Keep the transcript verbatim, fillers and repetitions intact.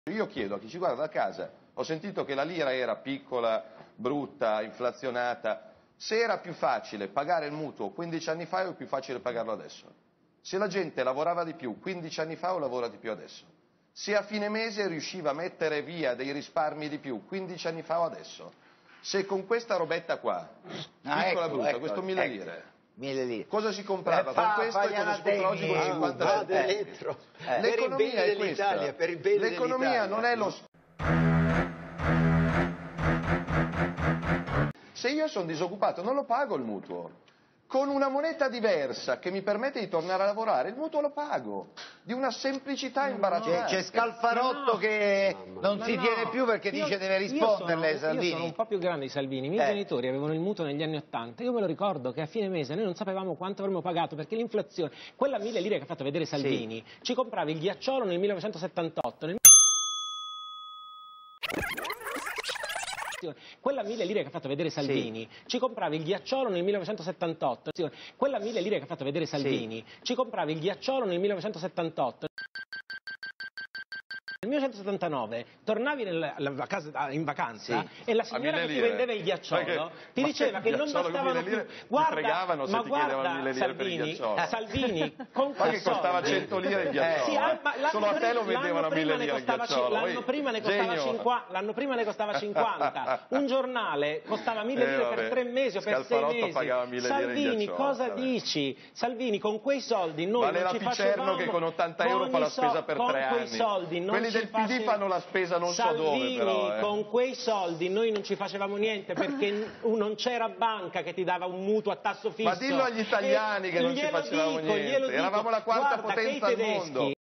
Io chiedo a chi ci guarda da casa, ho sentito che la lira era piccola, brutta, inflazionata, se era più facile pagare il mutuo quindici anni fa o è più facile pagarlo adesso? Se la gente lavorava di più quindici anni fa o lavora di più adesso? Se a fine mese riusciva a mettere via dei risparmi di più quindici anni fa o adesso? Se con questa robetta qua, ah, piccola ecco, brutta, ecco, questo mille ecco. lire, mille lire. cosa si comprava eh, con fa, questo e cosa si compra oggi con ah, cinquanta dentro. eh. L'economia è questa. L'economia non è lo... Se io sono disoccupato non lo pago il mutuo. Con una moneta diversa che mi permette di tornare a lavorare, il mutuo lo pago. Di una semplicità imbarazzante. C'è Scalfarotto no, che non si no. tiene più perché io, dice deve risponderle, io sono, Salvini. Io sono un po' più grande di Salvini. I miei eh. genitori avevano il mutuo negli anni Ottanta. Io me lo ricordo che a fine mese noi non sapevamo quanto avremmo pagato perché l'inflazione, quella mille lire che ha fatto vedere Salvini, sì. ci comprava il ghiacciolo nel millenovecentosettantotto. Nel... Quella mille lire che ha fatto vedere Salvini, sì. ci comprava il ghiacciolo nel millenovecentosettantotto. Quella mille lire che ha fatto vedere Salvini, sì. ci comprava il ghiacciolo nel millenovecentosettantotto. Nel millenovecentosettantanove tornavi nel, la, casa, in vacanza sì. e la signora che ti vendeva il ghiacciolo che, ti diceva che non bastavano più. Guarda, ma guarda Salvini, Salvini, con ma che costava cento lire il ghiacciolo? Sì, eh? ma Solo a te lo vendevano a mille lire il ghiacciolo. L'anno prima ne costava cinquanta, l'anno prima ne costava cinquanta. Un giornale costava mille lire eh, per tre mesi o per sei mesi. Pagava mille Salvini, lire cosa vabbè. dici? Salvini, con quei soldi noi vale non ci facevamo che con ottanta euro fa la spesa per tre anni. Con quei soldi non quelli del P D fanno la spesa non Salvini, so dove però, eh. con quei soldi noi non ci facevamo niente perché non c'era banca che ti dava un mutuo a tasso fisso. Ma dillo agli italiani e che non ci facevamo dico, niente, eravamo la quarta Guarda, potenza al mondo.